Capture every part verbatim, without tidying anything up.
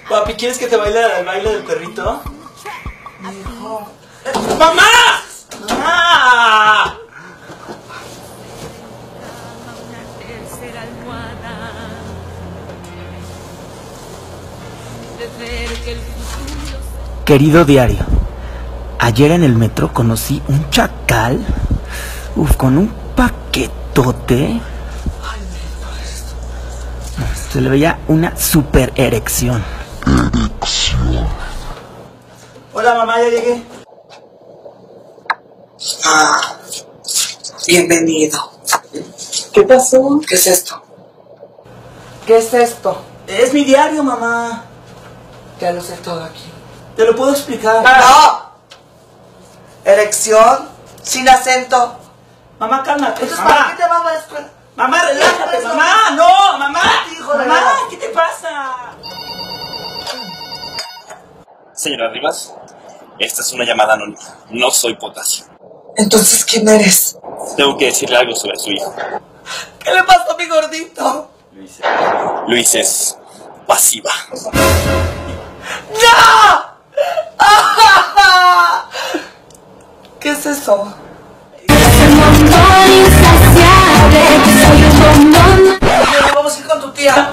Papi, ¿quieres que te baile el baile del perrito? Hijo. ¡Mamá! ¡Mamá! Querido diario, ayer en el metro conocí un chacal, uf, con un paquetote. Se le veía una super erección. Erección. Hola mamá, ya llegué. Ah, bienvenido. ¿Qué pasó? ¿Qué es esto? ¿Qué es esto? Es mi diario, mamá. Ya lo sé todo aquí. Te lo puedo explicar. ¡No! Erección, sin acento. Mamá, cálmate. Entonces, Mamá. ¿para qué te vas a la escuela? Mamá, relájate, Eso. mamá. No, mamá. Hijo de Mamá, la- ¿qué te pasa? Señora Rivas, esta es una llamada anónima. No soy Potasio. Entonces, ¿quién eres? Tengo que decirle algo sobre su hijo. ¿Qué le pasó a mi gordito? Luis es pasiva. ¡No! ¿Qué es eso? Vamos a ir con tu tía.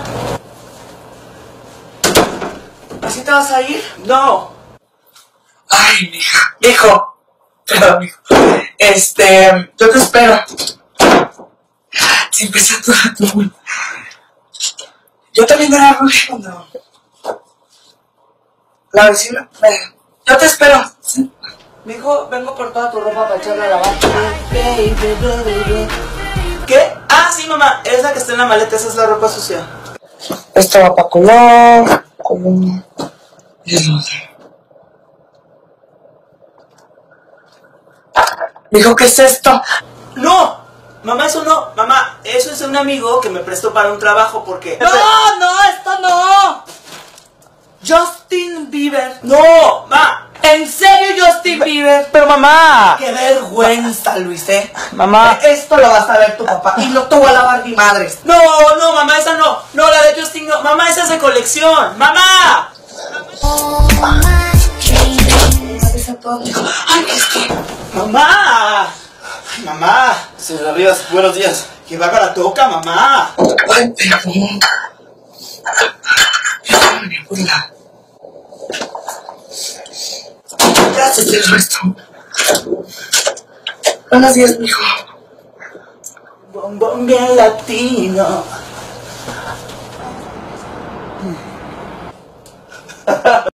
¿Así te vas a ir? No. Ay, mija. Hijo. Perdón, hijo. Este, yo te espero. Siempre se atura tu. Yo también era rubia cuando. La vecina. Venga. Yo te espero. ¿Sí? Mijo, vengo por toda tu ropa para echarla a lavar. ¿Qué? Ah, sí, mamá. Es la que está en la maleta. Esa es la ropa sucia. Esto va para color. Color. Y el otro. Mijo, ¿qué es esto? No. Mamá, eso no. Mamá, eso es de un amigo que me prestó para un trabajo porque... No, no, esto no. Justin Bieber. No, ma. ¿En serio, Justin Bieber? Pero mamá. Qué vergüenza, Luis, ¿eh? Mamá. Esto lo vas a ver tu papá y no te voy a lavar mi madre. No, no, mamá, esa no. No, la de Justin no. Mamá, esa es de colección. ¡Mamá! Ay, es que... ¡Mamá! Ay, mamá. Señora Rivas, buenos días. Que bárbara toca, mamá. Ay, perdón. Perdón, mi abuela. Gracias del resto. Buenos días, mijo. Bombón bien latino.